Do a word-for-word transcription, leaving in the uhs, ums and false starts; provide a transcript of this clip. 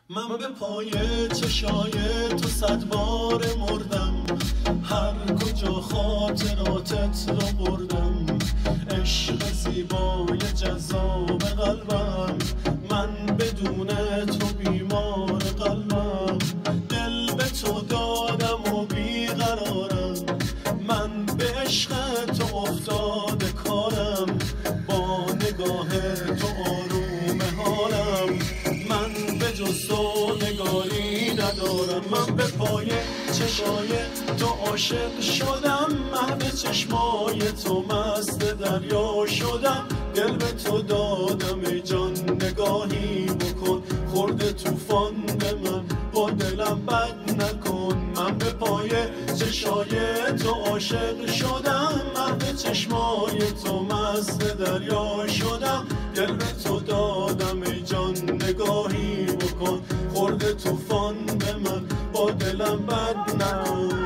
من به پای چشای تو صد بار مردم، هر کجا خاطراتت رو بردم. عشق زیبای جذاب قلبم، من بدون تو بیمار قلبم. دل به تو دادم و بیقرارم، من به عشق تو افتاده کارم. با نگاه تو آروم حالم، من به جز تو نگاری ندارم. من به پای چشای تو عاشق شدم، محو چشمای تو مست دریا شدم. دل به تو دادم ای جان، نگاهی بکن، خورده طوفان به من، با دلم بد نکن. من به پای چشای تو عاشق شدم، محو چشمای تو مست دریا شدم. دل به تو دادم ای جان، نگاهی بکن، خورده طوفان به من، با دلم بد نکن.